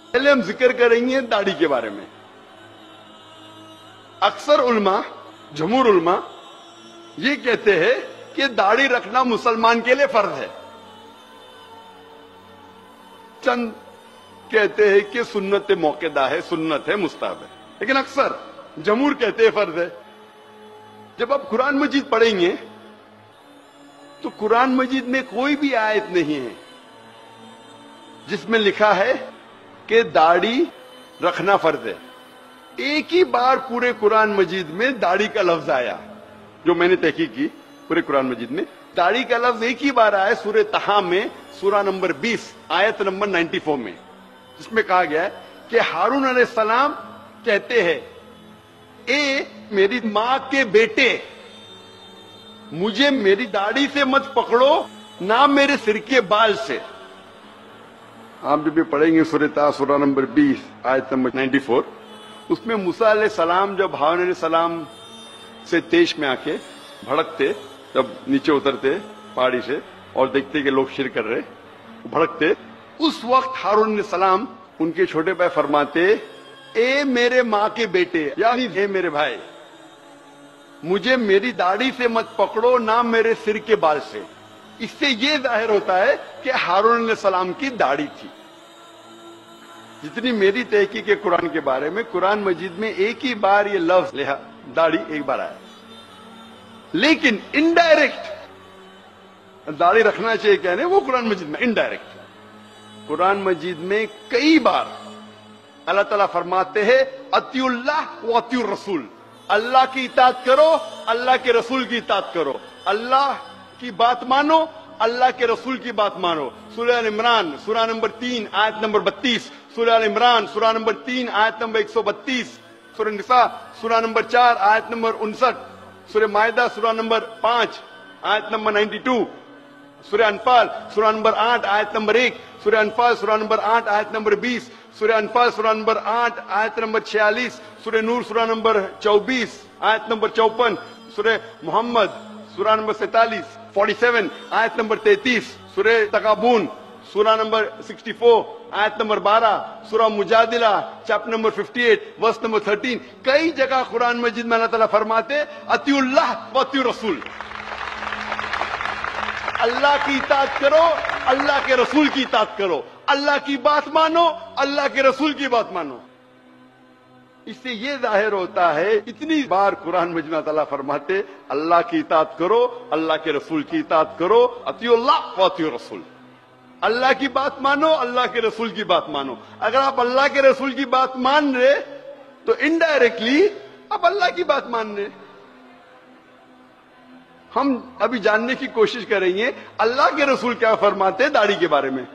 पहले हम जिक्र करेंगे दाढ़ी के बारे में। अक्सर उल्मा, जमहूर उल्मा ये कहते हैं कि दाढ़ी रखना मुसलमान के लिए फर्ज है। चंद कहते हैं कि सुन्नत मौकेदा है, सुन्नत है, मुस्ताहब है, लेकिन अक्सर जमहूर कहते हैं फर्ज है। जब आप कुरान मजीद पढ़ेंगे तो कुरान मजीद में कोई भी आयत नहीं है जिसमें लिखा है कि दाढ़ी रखना फर्ज है। एक ही बार पूरे कुरान मजीद में दाढ़ी का लफ्ज आया, जो मैंने तहकीक की, पूरे कुरान मजीद में दाढ़ी का लफ्ज एक ही बार आया, सूरह तहा में, सूरा नंबर 20 आयत नंबर 94 में, जिसमें कहा गया है कि हारून अलैहिस्सलाम कहते हैं, ए मेरी मां के बेटे, मुझे मेरी दाढ़ी से मत पकड़ो, ना मेरे सिर के बाल से। आप जब भी पढ़ेंगे सूरह तहा सूरा नंबर 20 आयत नंबर 94, उसमें मूसा अलैहिस्सलाम जब हारून अलैहिस्सलाम से तेश में आके भड़कते, जब नीचे उतरते पहाड़ी से और देखते कि लोग शिरक कर रहे, भड़कते, उस वक्त हारून अलैहिस्सलाम उनके छोटे भाई फरमाते, ए मेरे मां के बेटे, यानी हे मेरे भाई, मुझे मेरी दाढ़ी से मत पकड़ो, ना मेरे सिर के बाल से। इससे ये जाहिर होता है कि हारून अलैहिस्सलाम की दाढ़ी थी। जितनी मेरी तहकीक है कुरान के बारे में, कुरान मजीद में एक ही बार ये लफ्ज लिहा, दाढ़ी एक बार आया, लेकिन इनडायरेक्ट दाढ़ी रखना चाहिए कहने वो कुरान मजीद में इनडायरेक्ट। कुरान मजीद में कई बार अल्लाह ताला फरमाते हैं, अतिउल्लाह व अतिउर रसूल, अल्लाह की इताअत करो, अल्लाह के रसूल की इताअत करो, अल्लाह की बात मानो, अल्लाह के रसूल की बात मानो। सूरह अल इमरान सूरा नंबर 3 आयत नंबर 32, सूरह अल इमरान सूरा नंबर 3 आयत नंबर 132, सूरह निसा सूरा नंबर 4 आयत नंबर 59, सूरह मायदा सूरा नंबर 5 आयत नंबर 92, सूरह अनफाल सूरा नंबर 8 आयत नंबर 1, सूरह अनफाल सूरा नंबर 8 आयत नंबर 20, सूरह अनफाल सूरा नंबर 8 आयत नंबर 46, सूरह नूर सूरा नंबर 24 आयत नंबर 54, सूरह मोहम्मद सूरा नंबर 47 आयत नंबर 33, सूरह तकाबून सूरा नंबर 64 आयत नंबर 12, सूरह मुजादिला चैप्टर नंबर 58 वर्स नंबर 13। कई जगह कुरान मजीद में अल्लाह ताला फरमाते, अतिउल्लाह व अतिउर रसूल, अल्लाह की इताअत करो, अल्लाह के रसूल की इताअत करो, अल्लाह की बात मानो, अल्लाह के रसूल की बात मानो। इससे ये जाहिर होता है, इतनी बार कुरान मजीद में ताला फरमाते, अल्लाह की इताअत करो, अल्लाह के रसूल की इताअत करो, अतिउल्लाह व अतिउर रसूल, अल्लाह की बात मानो, अल्लाह के रसूल की बात मानो। अगर आप अल्लाह के रसूल की बात मान रहे तो इनडायरेक्टली आप अल्लाह की बात मान रहे। हम अभी जानने की कोशिश करेंगे अल्लाह के रसूल क्या फरमाते हैं दाढ़ी के बारे में।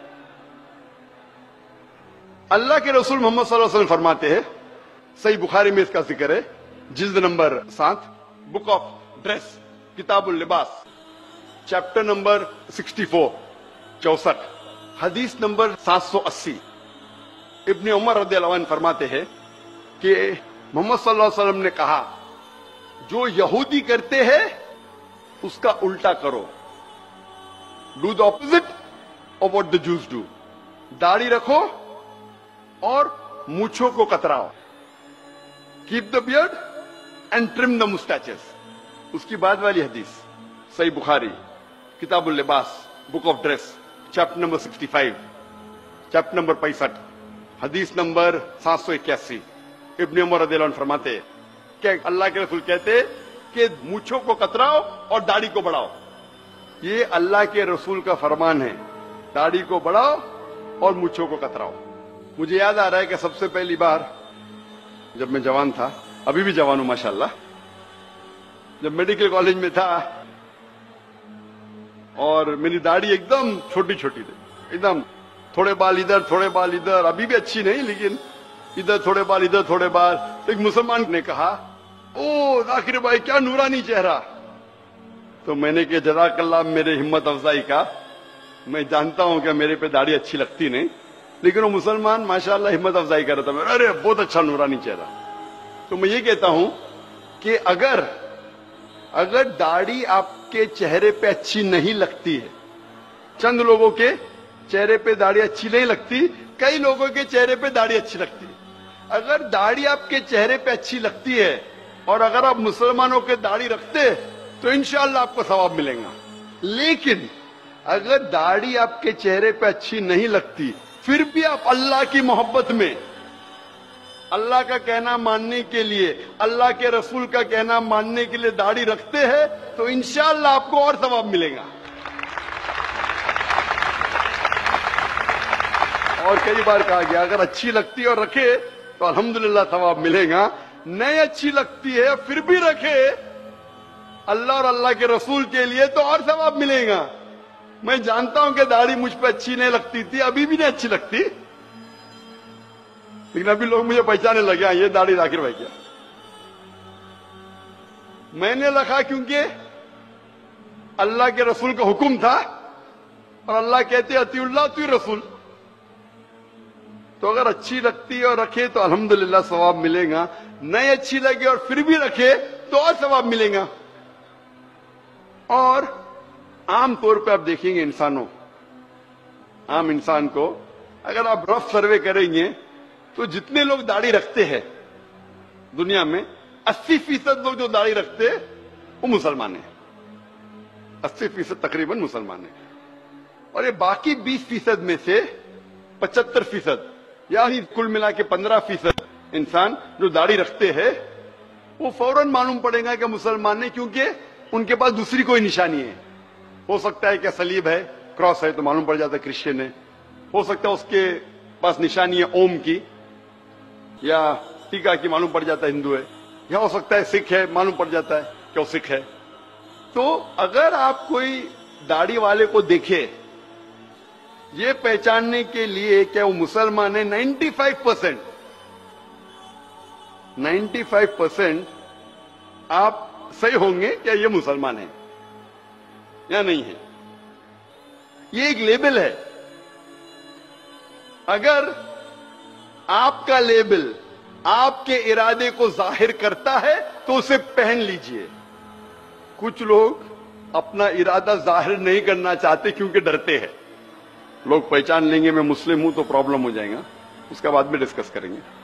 अल्लाह के रसूल मोहम्मद सल्लल्लाहु अलैहि वसल्लम फरमाते हैं, सही बुखारी में इसका जिक्र है, जिल्द नंबर 7 बुक ऑफ ड्रेस किताबुल लिबास चैप्टर नंबर 64 हदीस नंबर 780, इब्ने उमर रज़ियल्लाहु अन्हु फरमाते हैं कि मोहम्मद सल्लल्लाहु अलैहि वसल्लम ने कहा, जो यहूदी करते हैं उसका उल्टा करो, do the opposite of what the Jews do. दाढ़ी रखो और मूछों को कतराओ, keep the beard and trim the moustaches. उसकी बाद वाली हदीस सही बुखारी किताबुल लिबास book of dress chapter number 65 chapter number 65 हदीस नंबर 781, इब्ने उमर रज़ियल्लाहु अन्हु फरमाते कि अल्लाह के रसूल कहते कि मूछों को कतराओ और दाढ़ी को बढ़ाओ। ये अल्लाह के रसूल का फरमान है, दाढ़ी को बढ़ाओ और मूछों को कतराओ। मुझे याद आ रहा है कि सबसे पहली बार जब मैं जवान था, अभी भी जवान हूं माशाल्लाह, जब मेडिकल कॉलेज में था और मेरी दाढ़ी एकदम छोटी छोटी थी, एकदम थोड़े बाल इधर थोड़े बाल इधर, अभी भी अच्छी नहीं लेकिन इधर थोड़े बाल इधर थोड़े बाल। तो एक मुसलमान ने कहा, ओ जाकिर भाई क्या नूरानी चेहरा। तो मैंने कहा जज़ाकल्लाह मेरे हिम्मत अफजाई का, मैं जानता हूं कि मेरे पे दाढ़ी अच्छी लगती नहीं, लेकिन वो मुसलमान माशाल्लाह हिम्मत अफजाई कर रहा था मेरा, अरे बहुत अच्छा नूरानी चेहरा। तो मैं ये कहता हूं कि अगर दाढ़ी आपके चेहरे पे अच्छी नहीं लगती है, चंद लोगों के चेहरे पे दाढ़ी अच्छी नहीं लगती, कई लोगों के चेहरे पे दाढ़ी अच्छी लगती है। अगर दाढ़ी आपके चेहरे पे अच्छी लगती है और अगर आप मुसलमानों के दाढ़ी रखते तो इंशाअल्लाह आपको सवाब मिलेगा। लेकिन अगर दाढ़ी आपके चेहरे पे अच्छी नहीं लगती, फिर भी आप अल्लाह की मोहब्बत में, अल्लाह का कहना मानने के लिए, अल्लाह के रसूल का कहना मानने के लिए दाढ़ी रखते हैं, तो इंशाअल्लाह आपको और सवाब मिलेगा। और कई बार कहा गया अगर अच्छी लगती है और रखे तो अल्हम्दुलिल्लाह सवाब मिलेगा, नहीं अच्छी लगती है फिर भी रखे अल्लाह और अल्लाह के रसूल के लिए तो और सवाब मिलेगा। मैं जानता हूं कि दाढ़ी मुझ पे अच्छी नहीं लगती थी, अभी भी नहीं अच्छी लगती, लेकिन अभी लोग मुझे पहचानने लगे ये दाढ़ी जाकिर भाई क्या। मैंने रखा क्योंकि अल्लाह के रसूल का हुक्म था और अल्लाह कहते अतीउल्लाह अती रसूल। तो अगर अच्छी लगती है और रखे तो अल्हम्दुलिल्लाह सवाब मिलेगा, नहीं अच्छी लगे और फिर भी रखे तो और सवाब मिलेगा। और आम तौर पे आप देखेंगे आम इंसान को अगर आप रफ सर्वे करेंगे तो जितने लोग दाढ़ी रखते हैं दुनिया में 80% लोग जो दाढ़ी रखते हैं वो मुसलमान हैं। 80% तकरीबन मुसलमान हैं। और ये बाकी 20% में से 75% यानी कुल मिला के 15% इंसान जो दाढ़ी रखते हैं वो फौरन मालूम पड़ेगा कि मुसलमान है, क्योंकि उनके पास दूसरी कोई निशानी है। हो सकता है कि सलीब है, क्रॉस है तो मालूम पड़ जाता है क्रिश्चियन है। हो सकता है उसके पास निशानी है ओम की या टीका की, मालूम पड़ जाता है हिंदू है। या हो सकता है सिख है, मालूम पड़ जाता है कि वो सिख है। तो अगर आप कोई दाढ़ी वाले को देखे ये पहचानने के लिए क्या वो मुसलमान है, 95% आप सही होंगे क्या ये मुसलमान है या नहीं है। ये एक लेबल है। अगर आपका लेबल आपके इरादे को जाहिर करता है तो उसे पहन लीजिए। कुछ लोग अपना इरादा जाहिर नहीं करना चाहते क्योंकि डरते हैं लोग पहचान लेंगे मैं मुस्लिम हूं तो प्रॉब्लम हो जाएगा, उसका बाद में डिस्कस करेंगे।